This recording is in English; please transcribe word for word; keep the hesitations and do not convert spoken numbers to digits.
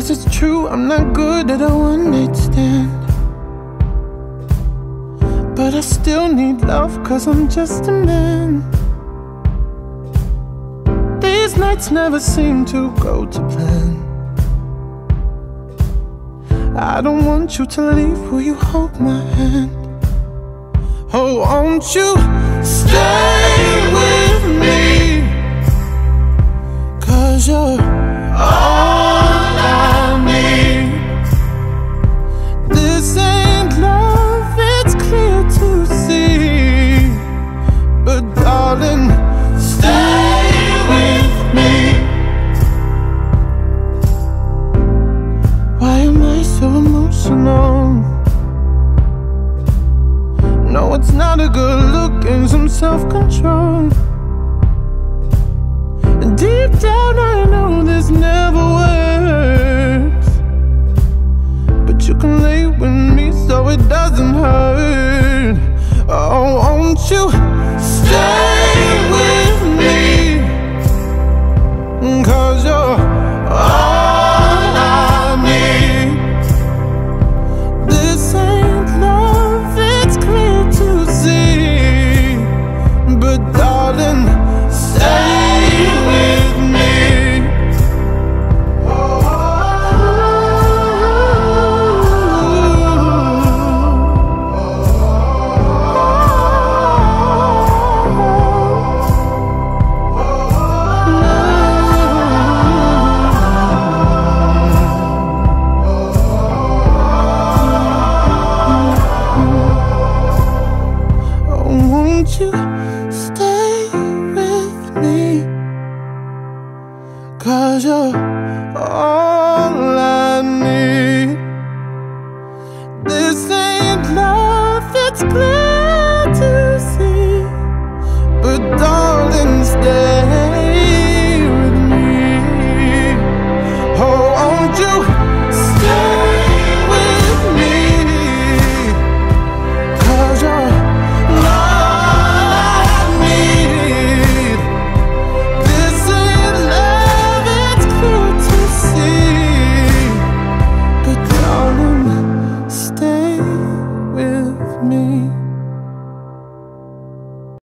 Yes, it's true, I'm not good at a one-night stand, but I still need love, cause I'm just a man. These nights never seem to go to plan. I don't want you to leave, will you hold my hand? Oh, won't you stay with me? Cause you're all I need. This ain't love, it's clear to see, but darling, stay with me. Why am I so emotional? No, it's not a good look and some self-control. And deep down I know this never works, but you can lay with me so it doesn't hurt. Oh, won't you stay?